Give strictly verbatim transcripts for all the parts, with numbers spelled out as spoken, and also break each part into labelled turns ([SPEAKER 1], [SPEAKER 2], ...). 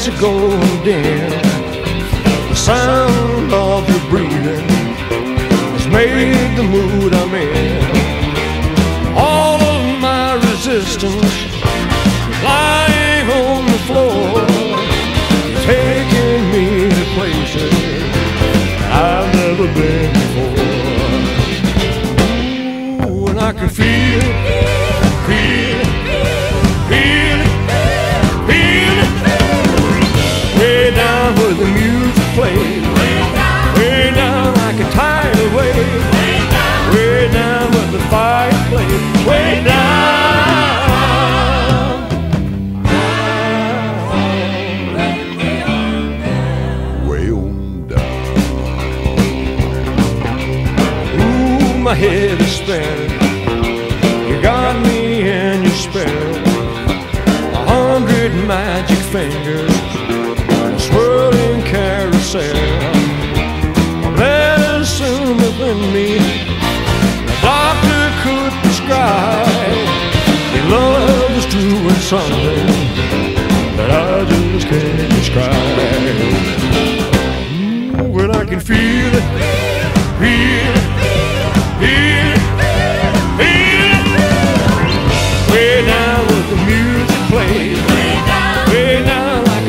[SPEAKER 1] are going dim. The sound of your breathing has made the mood I'm in. All of my resistance lying on the floor, taking me to places I've never been before. Ooh, and I can feel it, feel it, feel it, feel it, way down where the music plays, way down like a tidal wave, way down where the fire plays, way down. My head is spinning, you got me in your spell. A hundred magic fingers, a swirling carousel. My medicine within me, the doctor could prescribe. Your love is doing something that I just can't describe. Ooh, but I can feel it, feel it. Feel it, feel it, way down where the music plays, way down like a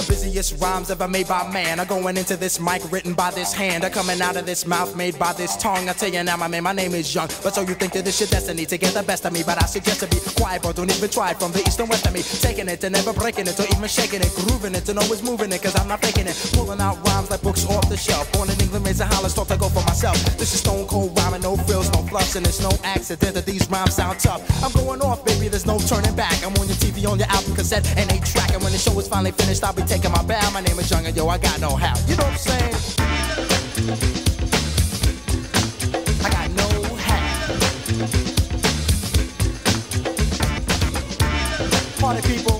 [SPEAKER 2] the busiest rhymes ever made by man are going into this mic written by this hand, are coming out of this mouth made by this tongue. I tell you now, my man, my name is Young, but so you think that this your destiny to get the best of me, but I suggest to be quiet, bro. Don't even try it. From the east and west of me, taking it and never breaking it, or even shaking it, grooving it and always moving it, cause I'm not faking it, pulling out rhymes like books off the shelf. Born in England, raised in Holland, start to go for myself. This is stone cold rhyming, no frills, no fluffs, and it's no accident that these rhymes sound tough. I'm going off, baby, there's no turning back. I'm on your T V, on your album cassette, and eight track, and when the show is finally finished, I'll be taking my bow. My name is Young, and yo, I got no how. You know what I'm saying? I got no how. Party people,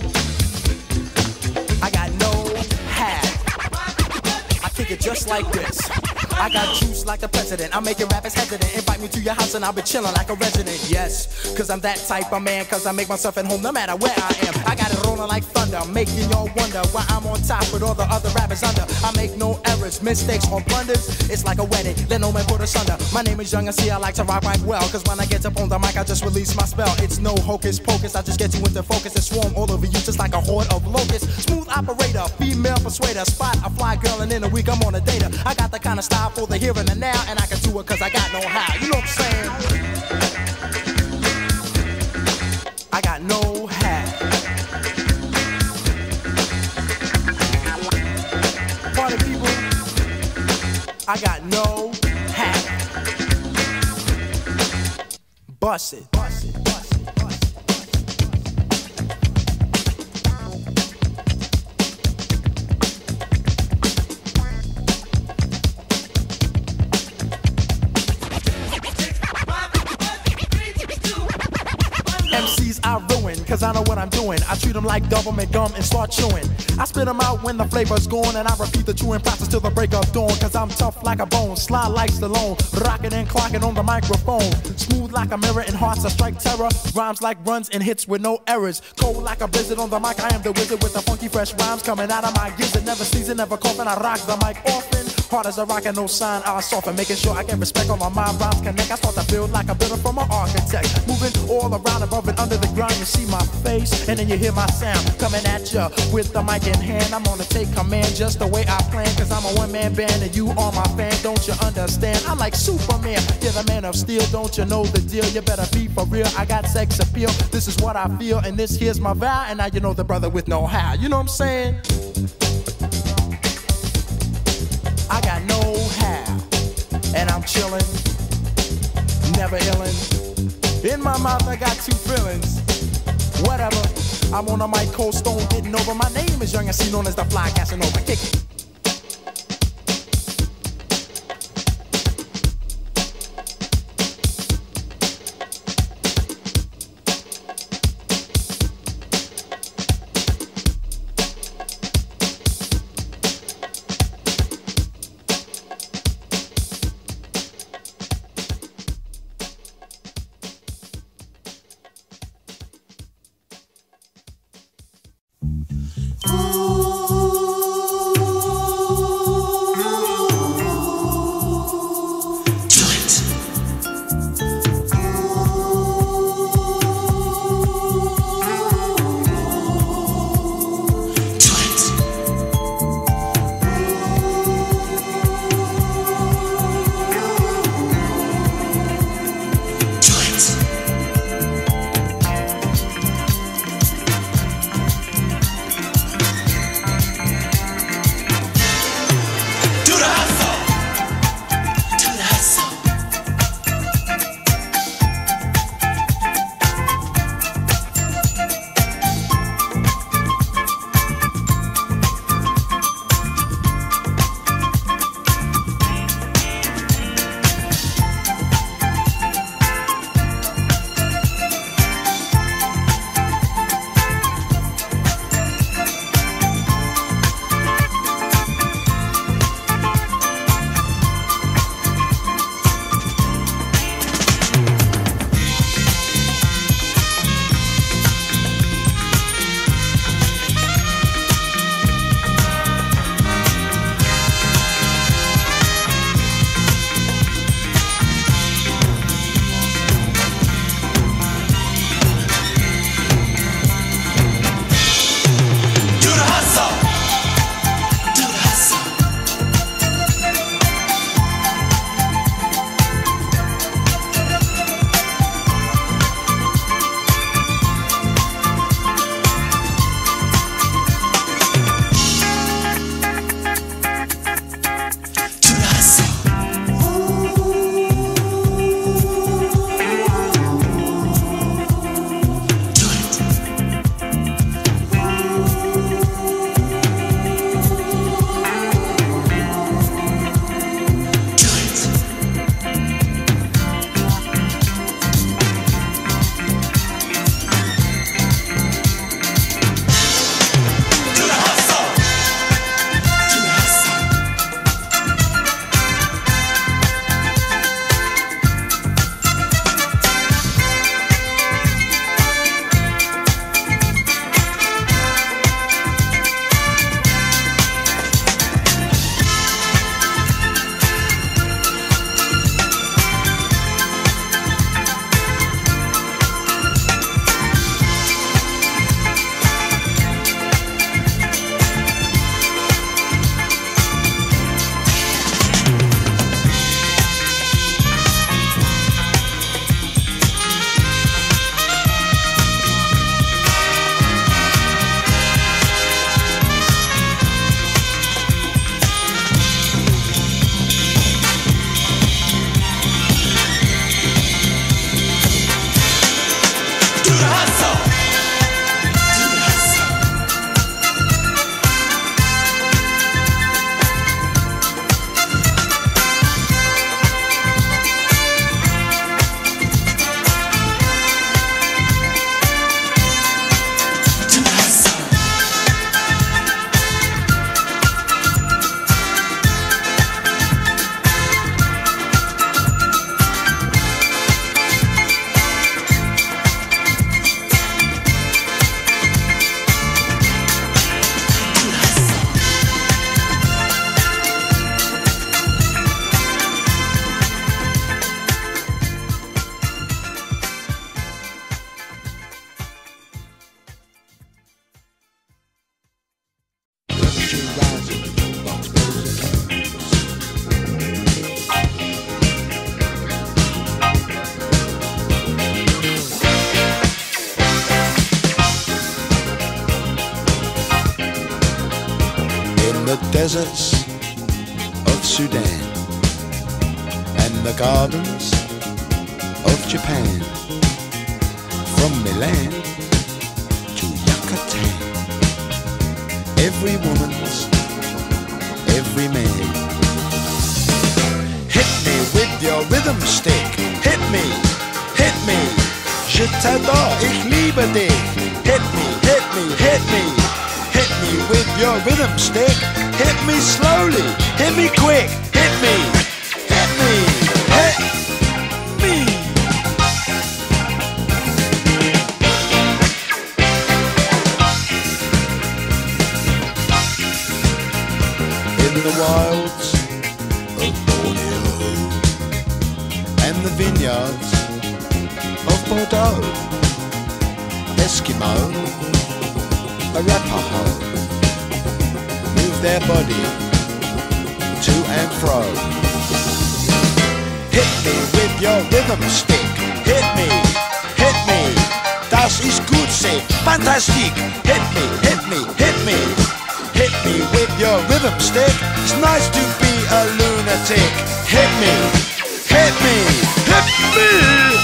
[SPEAKER 2] I got no how. I kick it just like this. I got juice like the president. I'm making rappers hesitant. Invite me to your house and I'll be chilling like a resident. Yes, cause I'm that type of man. Cause I make myself at home no matter where I am. I got it rolling like thunder, making y'all wonder why I'm on top with all the other rappers under. I make no errors, mistakes or blunders. It's like a wedding, let no man put us under. My name is Young and see I like to rock right well. Cause when I get up on the mic I just release my spell. It's no hocus pocus, I just get you into focus and swarm all over you just like a horde of locusts. Smooth operator, female persuader. Spot a fly girl and in a week I'm on a data. I got the kind of style for the here and the now, and I can do it cause I got no how. You know what I'm saying? I got no how. Party people, I got no how. Bust it. Bust it. Bust it. Bust it. M Cs I ruin, cause I know what I'm doing. I treat them like government gum and start chewing. I spit them out when the flavor's gone, and I repeat the chewing process till the break of dawn. Cause I'm tough like a bone, sly like Stallone, rocking and clocking on the microphone. Smooth like a mirror and hearts that strike terror. Rhymes like runs and hits with no errors. Cold like a blizzard on the mic, I am the wizard with the funky fresh rhymes coming out of my gizzard. Never sneezing, never coughing, I rock the mic often. Hard as a rock and no sign, I soften, making sure I get respect on my mind. Rhymes connect, I start to build like a builder from an architect. Moving all around, above and under the ground, you see my face, and then you hear my sound coming at ya with the mic in hand. I'm gonna take command just the way I plan, cause I'm a one-man band and you are my fan, don't you understand? I'm like Superman, you're the man of steel, don't you know the deal? You better be for real, I got sex appeal. This is what I feel, and this here's my vow, and now you know the brother with no how. You know what I'm saying? I got no how, and I'm chillin', never illin'. In my mouth I got two feelings. Whatever, I'm on a mic, cold stone, getting over. My name is Young and C, known as the Fly Casanova. Kick it.
[SPEAKER 3] Deserts of Sudan and the gardens of Japan, from Milan to Yucatan, every woman's, every man. Hit me with your rhythm stick, hit me, hit me, je t'adore, ich liebe dich. Hit me, hit me, hit me, hit me with your rhythm stick. Hit me slowly, hit me quick, hit me, hit me, hit me. In the wilds of Borneo and the vineyards of Bordeaux, Eskimo, Arapaho, their body to and fro. Hit me with your rhythm stick. Hit me, hit me. Das ist gut, say, fantastic. Hit me, hit me, hit me. Hit me with your rhythm stick. It's nice to be a lunatic. Hit me, hit me, hit me.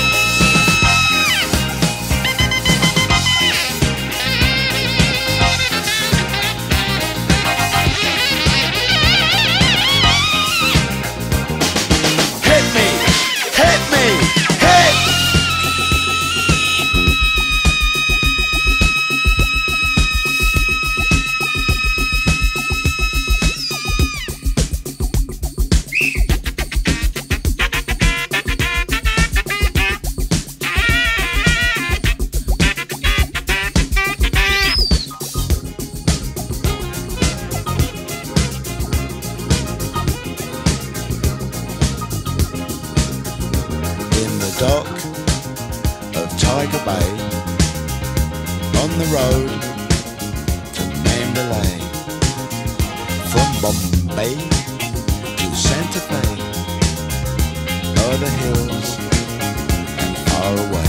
[SPEAKER 3] Dock of Tiger Bay, on the road to Mandalay, from Bombay to Santa Fe, o'er the hills and far away.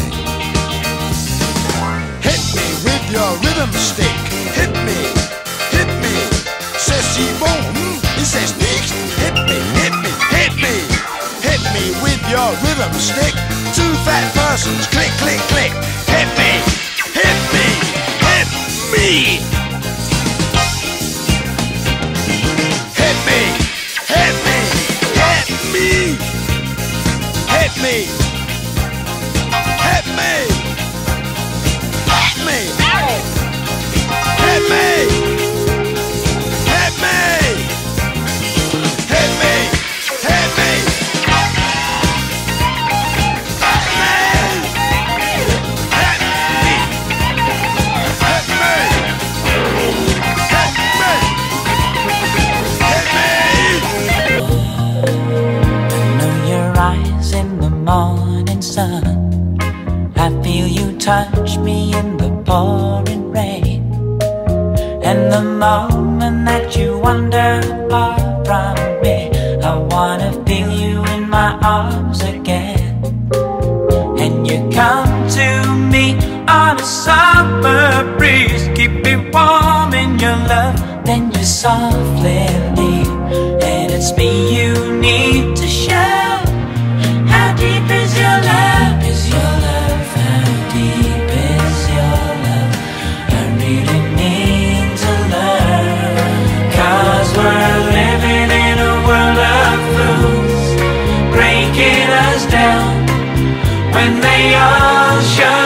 [SPEAKER 3] Hit me with your rhythm stick, hit me, hit me, c'est si bon, mm, c'est nicht, hit me, hit me, hit me, hit me with your rhythm stick. Two fat persons, click, click, click. Hit me, hit me, hit me. Hit me, hit me, hit me. Hit me, hit me, hit me. Hit me, hit me, hit me, hit me.
[SPEAKER 4] Morning sun, I feel you touch me in the pouring rain. And the moment that you wander far from me, I wanna feel you in my arms again. And you come to me on a summer breeze, keep me warm in your love, then you softly leave. And it's me you need to show. How deep is your love? Is your love how deep? when they all show